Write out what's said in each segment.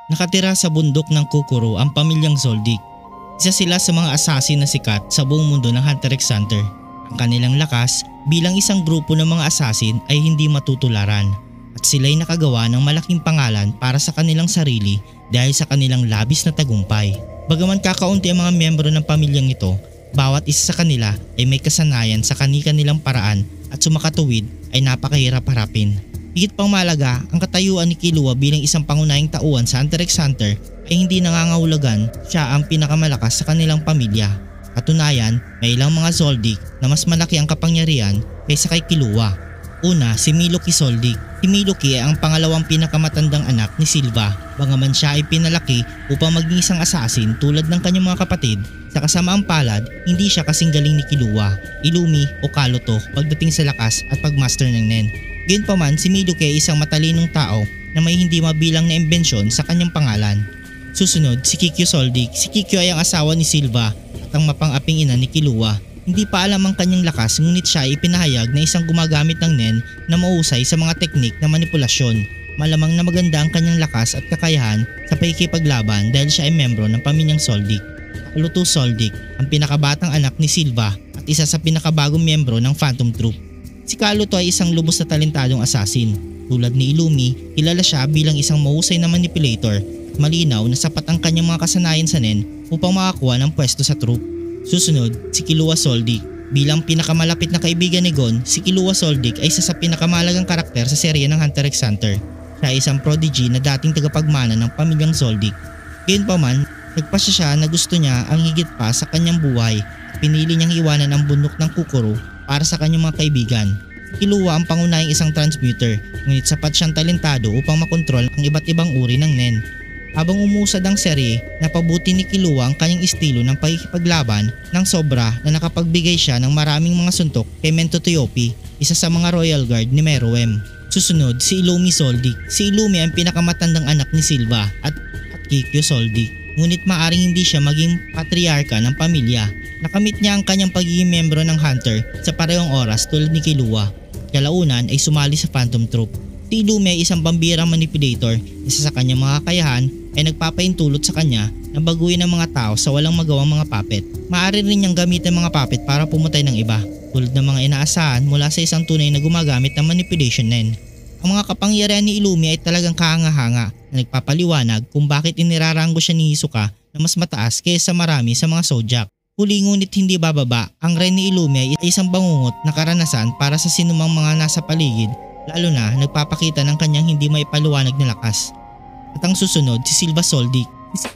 Nakatira sa bundok ng Kukuro ang pamilyang Zoldyck. Isa sila sa mga assassin na sikat sa buong mundo ng Hunter x Hunter. Ang kanilang lakas bilang isang grupo ng mga assassin ay hindi matutularan at sila'y nakagawa ng malaking pangalan para sa kanilang sarili dahil sa kanilang labis na tagumpay. Bagaman kakaunti ang mga miyembro ng pamilyang ito, bawat isa sa kanila ay may kasanayan sa kani-kanilang paraan at sumakatuwid ay napakahirap harapin. Higit pang malaga, ang katayuan ni Killua bilang isang pangunahing tauhan sa Hunter x Hunter ay hindi nangangahulugan siya ang pinakamalakas sa kanilang pamilya. Katunayan, may ilang mga Zoldyck na mas malaki ang kapangyarihan kaysa kay Killua. Una, si Miluki Zoldyck. Si Miluki ay ang pangalawang pinakamatandang anak ni Silva. Bagaman siya ay pinalaki upang maging isang assassin tulad ng kanyang mga kapatid, sa kasamaang palad, hindi siya kasing galing ni Killua, Illumi o Kaluto pagdating sa lakas at pagmaster ng Nen. Gayunpaman, si Miluki ay isang matalinong tao na may hindi mabilang na imbensyon sa kanyang pangalan. Susunod, si Kikyo Zoldyck. Si Kikyo ay ang asawa ni Silva at ang mapang-aping ina ni Killua. Hindi pa alam ang kanyang lakas ngunit siya ay ipinahayag na isang gumagamit ng Nen na mahusay sa mga teknik na manipulasyon. Malamang na maganda ang kanyang lakas at kakayahan sa pakikipaglaban dahil siya ay membro ng pamilyang Zoldyck. Kaluto Zoldyck, ang pinakabatang anak ni Silva at isa sa pinakabagong miyembro ng Phantom Troop. Si Kaluto ay isang lubos na talentadong assassin. Tulad ni Illumi, kilala siya bilang isang mahusay na manipulator at malinaw na sapat ang kanyang mga kasanayan sa Nen upang makakuha ng pwesto sa troop. Susunod, si Killua Zoldyck. Bilang pinakamalapit na kaibigan ni Gon, si Killua Zoldyck ay isa sa pinakamalagang karakter sa serye ng Hunter x Hunter. Siya ay isang prodigy na dating tagapagmana ng pamilyang Zoldyck. Gayunpaman, nagpasya siya na gusto niya ang higit pa sa kanyang buhay at pinili niyang iwanan ang bundok ng Kukuro para sa kanyang mga kaibigan. Si Killua ang pangunahing isang transmuter, ngunit sapat siyang talentado upang makontrol ang iba't ibang uri ng Nen. Habang umusad ang serye, napabuti ni Killua ang kanyang estilo ng pagkikipaglaban ng sobra na nakapagbigay siya ng maraming mga suntok kay Mento Tiopi, isa sa mga Royal Guard ni Meruem. Susunod, si Illumi Zoldyck. Si Illumi ang pinakamatandang anak ni Silva at Kikyo Zoldyck, ngunit maaring hindi siya maging patriarka ng pamilya. Nakamit niya ang kanyang pagiging membro ng Hunter sa parehong oras tulad ni Killua. Kalaunan ay sumali sa Phantom Troop. Si Illumi ay isang pambirang manipulator. Isa sa kanyang mga kakayahan ay nagpapaintulot sa kanya na baguhin ang mga tao sa walang magawang mga puppet. Maaari rin niyang gamitin ang mga puppet para pumutay ng iba, tulad ng mga inaasahan mula sa isang tunay na gumagamit ng manipulation Nen. Ang mga kapangyarihan ni Illumi ay talagang kahanga-hanga na nagpapaliwanag kung bakit iniraranggo siya ni Hisoka na mas mataas kaysa marami sa mga Zodiac. Huli ngunit hindi bababa, ang Ren ni Illumi ay isang bangungot na karanasan para sa sinumang mga nasa paligid, lalo na nagpapakita ng kanyang hindi maipaliwanag na lakas. At ang susunod, si Silva Zoldyck.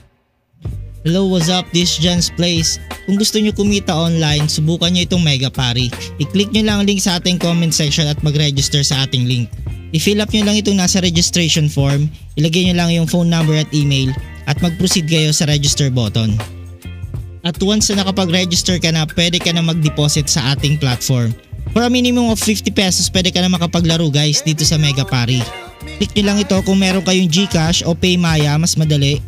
Hello, what's up? This is Jan's Place. Kung gusto nyo kumita online, subukan nyo itong Mega Pari. I-click nyo lang ang link sa ating comment section at mag-register sa ating link. I-fill up nyo lang itong nasa registration form, ilagay nyo lang yung phone number at email, at mag-proceed kayo sa register button. At once na nakapag-register ka na, pwede ka na mag-deposit sa ating platform. For a minimum of 50 pesos, pwede ka na makapaglaro guys dito sa Mega Pari. Click nyo lang ito kung meron kayong GCash o PayMaya, mas madali.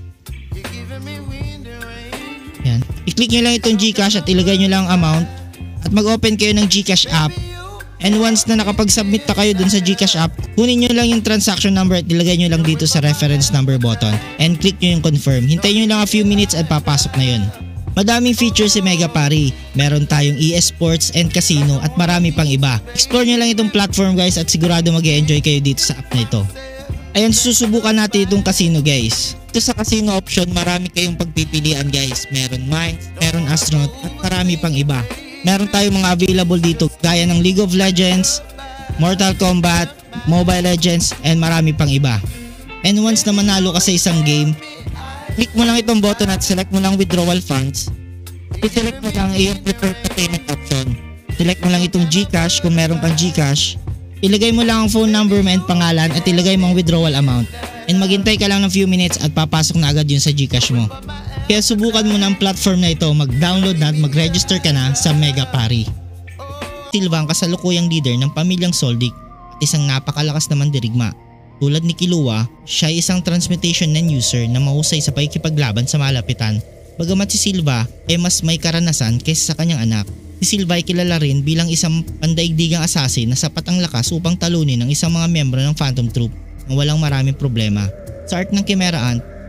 Yan. I-click nyo lang itong GCash at ilagay nyo lang ang amount at mag-open kayo ng GCash app. And once na nakapag-submit na kayo dun sa GCash app, kunin nyo lang yung transaction number at ilagay nyo lang dito sa reference number button and click nyo yung confirm. Hintayin nyo lang a few minutes at papasok na yun. Madaming features si Mega Pari. Meron tayong e-sports and casino at marami pang iba. Explore nyo lang itong platform guys at sigurado mag-e-enjoy kayo dito sa app na ito. Ayan, susubukan natin itong casino guys. Ito sa casino option, marami kayong pagpipilian guys. Meron mines, meron astronaut at marami pang iba. Meron tayong mga available dito gaya ng League of Legends, Mortal Kombat, Mobile Legends and marami pang iba. And once na manalo ka sa isang game, click mo lang itong button at select mo lang withdrawal funds. I-select mo lang yung preferred payment option. Select mo lang itong GCash kung meron kang GCash. Ilagay mo lang ang phone number mo and pangalan at ilagay mo ang withdrawal amount. And maghintay ka lang ng few minutes at papasok na agad yun sa GCash mo. Kaya subukan mo na ang platform na ito, mag-download na at mag-register ka na sa Mega Pari. Silva ang kasalukuyang leader ng pamilyang Zoldyck at isang napakalakas na mandirigma. Tulad ni Killua, siya ay isang transmutation Nen user na mahusay sa pakikipaglaban sa malapitan. Bagamat si Silva ay mas may karanasan kaysa sa kanyang anak, si Silva ay kilala rin bilang isang pandaigdigang assassin na sapat ang lakas upang talunin ang isang mga miyembro ng Phantom Troop nang walang maraming problema. Sa arc ng Chimera Ant,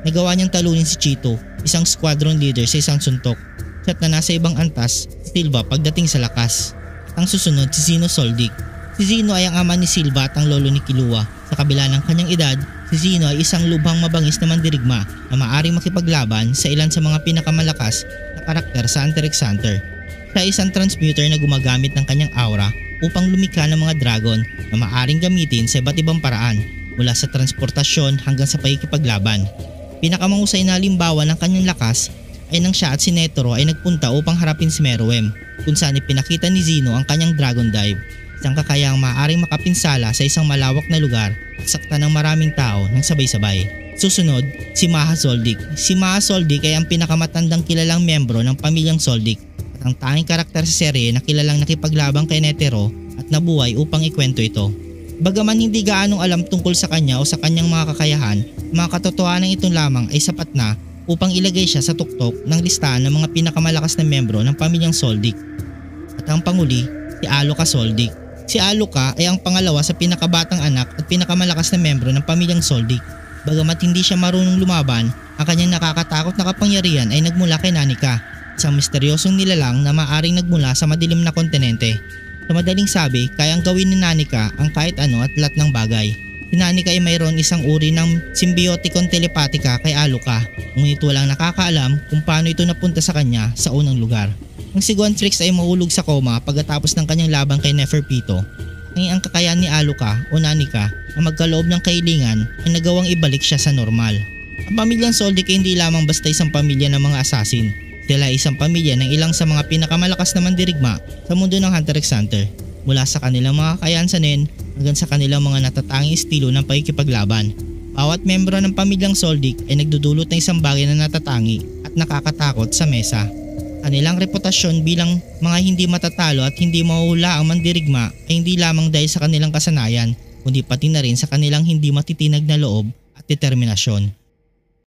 nagawa niyang talunin si Chito, isang squadron leader sa isang suntok. At na nasa ibang antas si Silva pagdating sa lakas. Ang susunod si Zino Soldic. Si Zino ay ang ama ni Silva at ang lolo ni Killua. Sa kabila ng kanyang edad, si Zino ay isang lubhang mabangis na mandirigma na maaaring makipaglaban sa ilan sa mga pinakamalakas na karakter sa Hunter x Hunter. Siya ay isang transmuter na gumagamit ng kanyang aura upang lumikha ng mga dragon na maaaring gamitin sa iba't ibang paraan, mula sa transportasyon hanggang sa pakikipaglaban. Pinakamahusay na halimbawa ng kanyang lakas ay nang siya at si Netero ay nagpunta upang harapin si Meruem, kung saan ipinakita ni Zino ang kanyang Dragon Dive, isang kakayahang maaaring makapinsala sa isang malawak na lugar at sakta ng maraming tao ng sabay-sabay. Susunod, si Maha Soldic. Si Maha Soldic ay ang pinakamatandang kilalang miyembro ng pamilyang Soldic at ang tanging karakter sa serye na kilalang nakipaglabang kay Netero at nabuhay upang ikwento ito. Bagaman hindi gaanong alam tungkol sa kanya o sa kanyang mga kakayahan, mga katotohanan ito lamang ay sapat na upang ilagay siya sa tuktok ng listahan ng mga pinakamalakas na miyembro ng pamilyang Soldic. At ang panguli, si Alluka Soldic. Si Alluka ay ang pangalawa sa pinakabatang anak at pinakamalakas na miyembro ng pamilyang Soldic. Bagamat hindi siya marunong lumaban, ang kanyang nakakatakot na kapangyarihan ay nagmula kay Nanika, isang misteryosong nilalang na maaaring nagmula sa madilim na kontinente. Sa madaling sabi, kayang gawin ni Nanika ang kahit ano at lahat ng bagay. Si Nanika ay mayroon isang uri ng symbioticon telepatika kay Alluka, ngunit walang nakakaalam kung paano ito napunta sa kanya sa unang lugar. Ang si Gontrix ay mahulog sa coma pagkatapos ng kanyang laban kay Neferpito. Ang kakayahan ni Alluka o Nanika na magkaloob ng kahilingan ay nagawang ibalik siya sa normal. Ang pamilyang Soldic ay hindi lamang basta isang pamilya ng mga assassin. Sila ay isang pamilya ng ilang sa mga pinakamalakas na mandirigma sa mundo ng Hunter x Hunter, mula sa kanilang mga kakayahan sa nen hanggang sa kanilang mga natatanging estilo ng pakikipaglaban. Bawat membro ng pamilyang Soldic ay nagdudulot ng isang bagay na natatangi at nakakatakot sa mesa. Kanilang reputasyon bilang mga hindi matatalo at hindi mahuhula ang mandirigma ay hindi lamang dahil sa kanilang kasanayan, kundi pati na rin sa kanilang hindi matitinag na loob at determinasyon.